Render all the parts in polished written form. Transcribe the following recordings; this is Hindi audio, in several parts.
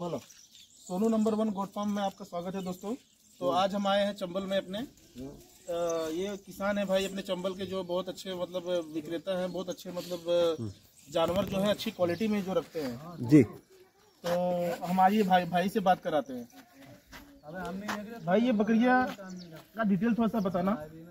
बोलो। सोनू नंबर 1 गोट फार्म में आपका स्वागत है दोस्तों। तो आज हम आए हैं चंबल में अपने ये किसान है भाई अपने चंबल के जो बहुत अच्छे मतलब विक्रेता हैं, बहुत अच्छे मतलब जानवर जो है अच्छी क्वालिटी में जो रखते हैं जी। तो हम आइए भाई से बात कराते हैं। भाई ये बकरियां का डिटेल थोड़ा सा बताना।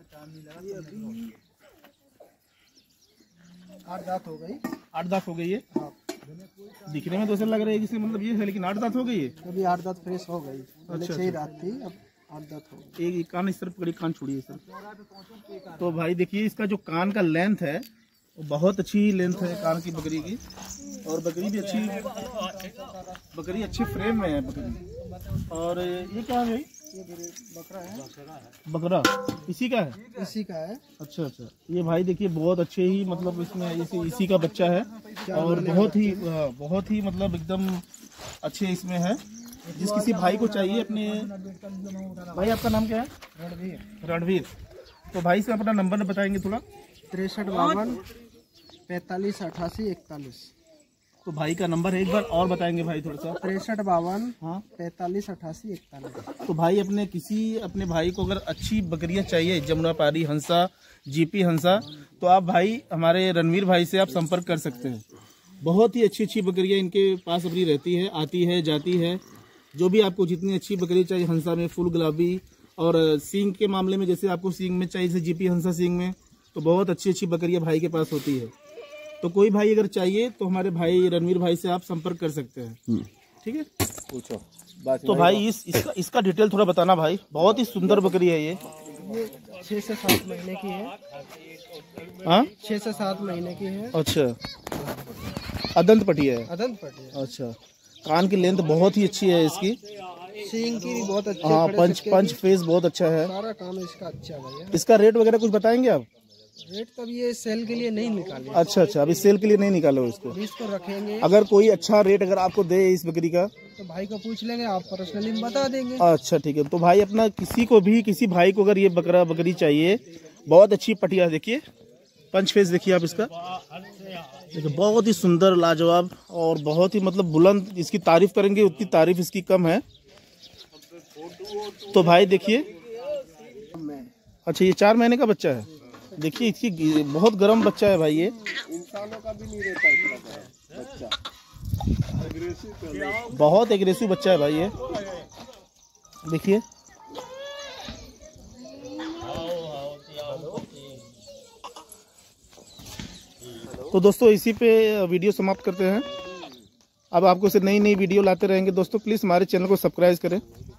8 दांत हो गई। 8 दांत हो गई है। दिखने में तो ऐसा लग रहा है कि मतलब ये है, लेकिन 8 दांत हो गई है। अभी 8 दांत फ्रेश हो गई। पहले 6 दांत थी, अब 8 दांत हो गई। एक कान इस तरफ पकड़ी, कान छोड़िए सर। तो भाई देखिए इसका जो कान का लेंथ है वो बहुत अच्छी लेंथ है कान की बकरी की, और बकरी भी अच्छी, बकरी अच्छी फ्रेम में है बकरी। और ये क्या है भाई? ये बकरा है। बकरा इसी का है? इसी का है। अच्छा अच्छा। ये भाई देखिए बहुत अच्छे ही मतलब इसमें इसी का बच्चा है, और बहुत ही मतलब एकदम अच्छे इसमें है। जिस किसी भाई को चाहिए अपने, भाई आपका नाम क्या है? रणवीर। तो भाई से अपना नंबर बताएंगे थोड़ा। 63 52 45 88 41। तो भाई का नंबर है, एक बार और बताएंगे भाई थोड़ा सा। 63 52 हाँ 45 88 41। तो भाई अपने भाई को अगर अच्छी बकरियां चाहिए, जमुनापारी हंसा, जीपी हंसा, तो आप भाई हमारे रणवीर भाई से आप संपर्क कर सकते हैं। बहुत ही अच्छी बकरियां इनके पास अपनी रहती है, आती है जाती है। जो भी आपको जितनी अच्छी बकरी चाहिए, हंसा में फुल गुलाबी, और सींग के मामले में जैसे आपको सींग में चाहिए, जैसे जीपी हंसा सींग में, तो बहुत अच्छी बकरियां भाई के पास होती है। तो कोई भाई अगर चाहिए तो हमारे भाई रणवीर भाई से आप संपर्क कर सकते हैं। ठीक है, पूछो। तो भाई इसका डिटेल थोड़ा बताना भाई। बहुत ही सुंदर बकरी है ये 6 से 7 महीने की है। हाँ 6 से 7 महीने की है। अच्छा, अदंत पटी है। अदंत पटी है। अच्छा, कान की लेंथ बहुत ही अच्छी है इसकी। सींग की भी बहुत अच्छी। हाँ, पंच फेस बहुत अच्छा है। सारा काम इसका अच्छा है भैया। इसका रेट वगैरह कुछ बताएंगे आप? रेट तो ये सेल के लिए नहीं निकाले। अच्छा, अभी सेल के लिए नहीं निकालो इसको। इसको रखेंगे। अगर कोई अच्छा रेट अगर आपको दे इस बकरी का तो भाई को पूछ लेंगे, आप पर्सनली बता देंगे। अच्छा ठीक है। तो भाई अपना किसी भाई को अगर ये बकरी चाहिए, बहुत अच्छी पटिया, देखिए पंच फेस देखिए आप इसका, देखिए बहुत ही सुंदर लाजवाब, और बहुत ही मतलब बुलंद। इसकी तारीफ करेंगे उतनी तारीफ इसकी कम है। तो भाई देखिए, अच्छा ये 4 महीने का बच्चा है। देखिए इसकी बहुत गर्म बच्चा है भाई। ये इंसानों का भी नहीं रहता इतना बच्चा, बहुत एग्रेसिव बच्चा है भाई ये। देखिए तो दोस्तों इसी पे वीडियो समाप्त करते हैं। अब आपको से नई वीडियो लाते रहेंगे दोस्तों। प्लीज़ हमारे चैनल को सब्सक्राइब करें।